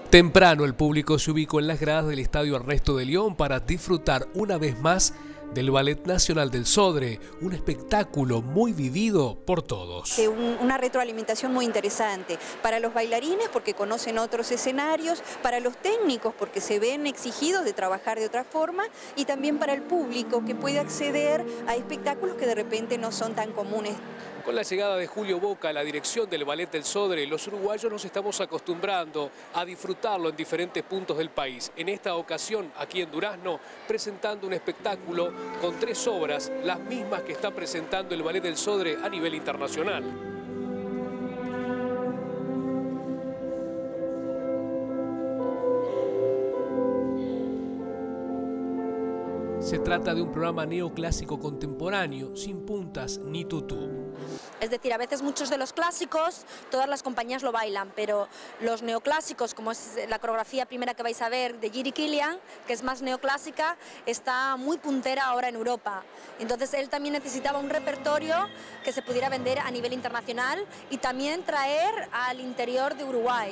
Temprano el público se ubicó en las gradas del Estadio Ernesto de León para disfrutar una vez más del Ballet Nacional del Sodre, un espectáculo muy vivido por todos. Una retroalimentación muy interesante para los bailarines porque conocen otros escenarios, para los técnicos porque se ven exigidos de trabajar de otra forma y también para el público que puede acceder a espectáculos que de repente no son tan comunes. Con la llegada de Julio Boca a la dirección del Ballet del Sodre, los uruguayos nos estamos acostumbrando a disfrutarlo en diferentes puntos del país. En esta ocasión, aquí en Durazno, presentando un espectáculo con 3 obras, las mismas que está presentando el Ballet del Sodre a nivel internacional. Se trata de un programa neoclásico contemporáneo, sin puntas ni tutú. Es decir, a veces muchos de los clásicos, todas las compañías lo bailan, pero los neoclásicos, como es la coreografía primera que vais a ver de Jiri Kilian, que es más neoclásica, está muy puntera ahora en Europa. Entonces él también necesitaba un repertorio que se pudiera vender a nivel internacional y también traer al interior de Uruguay.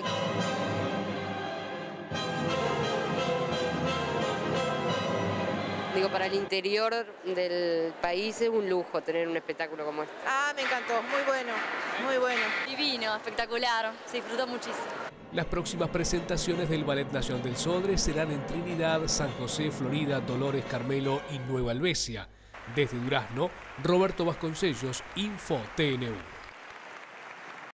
Digo, para el interior del país es un lujo tener un espectáculo como este. Me encantó, muy bueno, muy bueno. Divino, espectacular, se disfrutó muchísimo. Las próximas presentaciones del Ballet Nacional del Sodre serán en Trinidad, San José, Florida, Dolores, Carmelo y Nueva Helvecia. Desde Durazno, Roberto Vasconcellos, Info TNU.